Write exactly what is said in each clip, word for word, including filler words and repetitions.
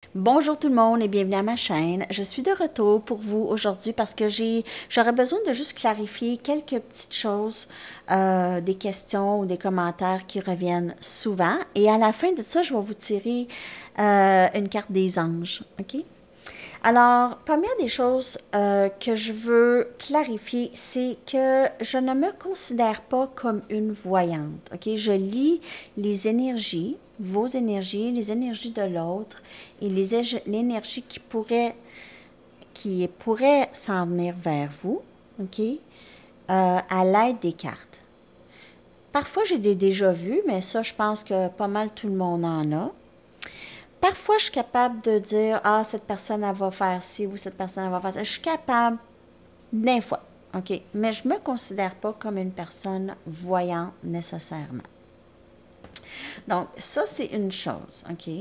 Bonjour tout le monde et bienvenue à ma chaîne. Je suis de retour pour vous aujourd'hui parce que j'ai, j'aurais besoin de juste clarifier quelques petites choses, euh, des questions ou des commentaires qui reviennent souvent. Et à la fin de ça, je vais vous tirer euh, une carte des anges. OK? Alors, première des choses euh, que je veux clarifier, c'est que je ne me considère pas comme une voyante. OK? Je lis les énergies, vos énergies, les énergies de l'autre et les l'énergie qui pourrait, qui pourrait s'en venir vers vous, OK? Euh, à l'aide des cartes. Parfois, j'ai des déjà vus, mais ça, je pense que pas mal tout le monde en a. Parfois, je suis capable de dire, ah, cette personne, elle va faire ci ou cette personne, elle va faire ça. Je suis capable, d'un fois, OK? Mais je ne me considère pas comme une personne voyante nécessairement. Donc, ça, c'est une chose, OK?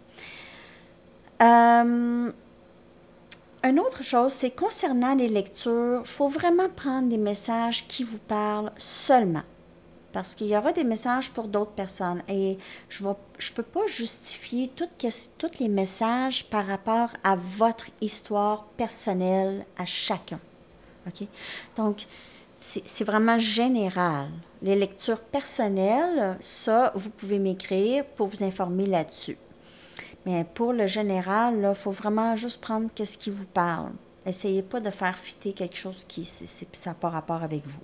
Euh, une autre chose, c'est concernant les lectures, il faut vraiment prendre des messages qui vous parlent seulement. Parce qu'il y aura des messages pour d'autres personnes. Et je ne je peux pas justifier tous les messages par rapport à votre histoire personnelle à chacun. OK? Donc, c'est vraiment général. Les lectures personnelles, ça, vous pouvez m'écrire pour vous informer là-dessus. Mais pour le général, il faut vraiment juste prendre ce qui vous parle. Essayez pas de faire fitter quelque chose qui ça n'a pas rapport avec vous.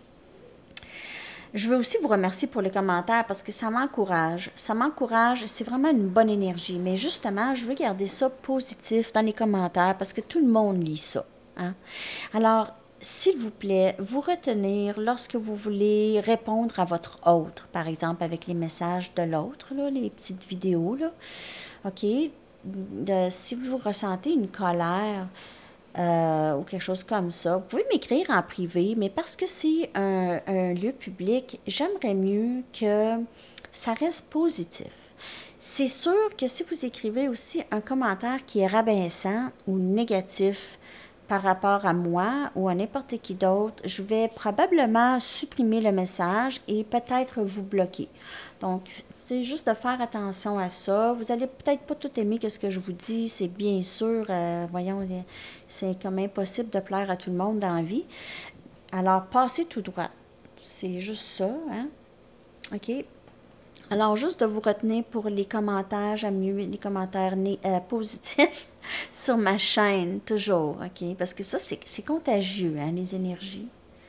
Je veux aussi vous remercier pour les commentaires parce que ça m'encourage. Ça m'encourage, c'est vraiment une bonne énergie. Mais justement, je veux garder ça positif dans les commentaires parce que tout le monde lit ça. Hein? Alors, s'il vous plaît, vous retenir lorsque vous voulez répondre à votre autre, par exemple avec les messages de l'autre, les petites vidéos, là. OK? De, si vous ressentez une colère, Euh, ou quelque chose comme ça. Vous pouvez m'écrire en privé, mais parce que c'est un, un lieu public, j'aimerais mieux que ça reste positif. C'est sûr que si vous écrivez aussi un commentaire qui est rabaissant ou négatif par rapport à moi ou à n'importe qui d'autre, je vais probablement supprimer le message et peut-être vous bloquer. Donc, c'est juste de faire attention à ça. Vous allez peut-être pas tout aimer ce que je vous dis, c'est bien sûr, euh, voyons, c'est comme impossible de plaire à tout le monde dans la vie. Alors, passez tout droit. C'est juste ça, hein? OK? Alors, juste de vous retenir pour les commentaires, j'aime mieux les commentaires euh, positifs sur ma chaîne, toujours, OK? Parce que ça, c'est contagieux, hein, les énergies.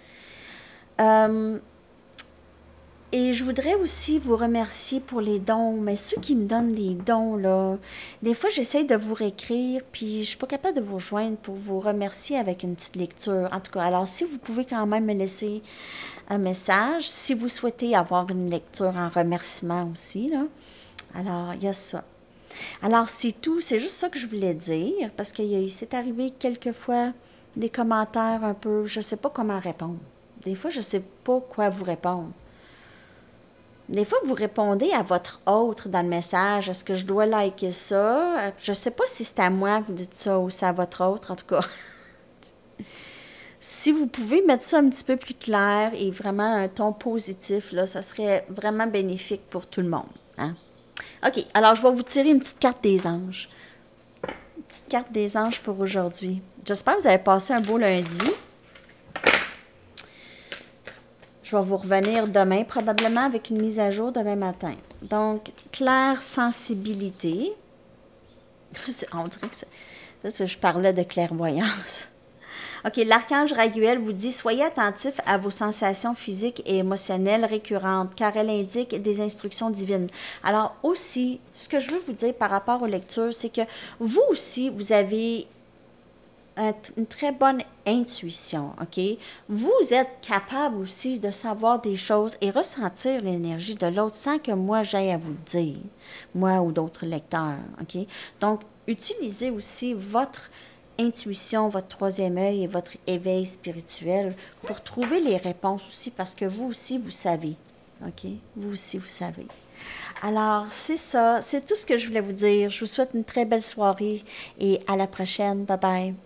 Euh, et je voudrais aussi vous remercier pour les dons, mais ceux qui me donnent des dons, là, des fois, j'essaie de vous réécrire, puis je suis pas capable de vous rejoindre pour vous remercier avec une petite lecture. En tout cas, alors si vous pouvez quand même me laisser un message, si vous souhaitez avoir une lecture en remerciement aussi, là. Alors, il y a ça. Alors, c'est tout. C'est juste ça que je voulais dire, parce qu'il y a eu, c'est arrivé quelquefois des commentaires un peu, je sais pas comment répondre. Des fois, je sais pas quoi vous répondre. Des fois, vous répondez à votre autre dans le message. Est-ce que je dois liker ça? Je ne sais pas si c'est à moi que vous dites ça ou c'est à votre autre, en tout cas. Si vous pouvez mettre ça un petit peu plus clair et vraiment un ton positif, là, ça serait vraiment bénéfique pour tout le monde. Hein? OK, alors je vais vous tirer une petite carte des anges. Une petite carte des anges pour aujourd'hui. J'espère que vous avez passé un beau lundi. Je vais vous revenir demain, probablement avec une mise à jour demain matin. Donc, claire sensibilité. On dirait que ça, ça, je parlais de clairvoyance. OK, l'archange Raguel vous dit « Soyez attentif à vos sensations physiques et émotionnelles récurrentes, car elles indiquent des instructions divines. » Alors aussi, ce que je veux vous dire par rapport aux lectures, c'est que vous aussi, vous avez une très bonne intuition, OK? Vous êtes capable aussi de savoir des choses et ressentir l'énergie de l'autre sans que moi j'aille à vous le dire, moi ou d'autres lecteurs, OK? Donc, utilisez aussi votre intuition, votre troisième œil et votre éveil spirituel pour trouver les réponses aussi, parce que vous aussi, vous savez, OK? Vous aussi, vous savez. Alors, c'est ça, c'est tout ce que je voulais vous dire. Je vous souhaite une très belle soirée et à la prochaine. Bye bye.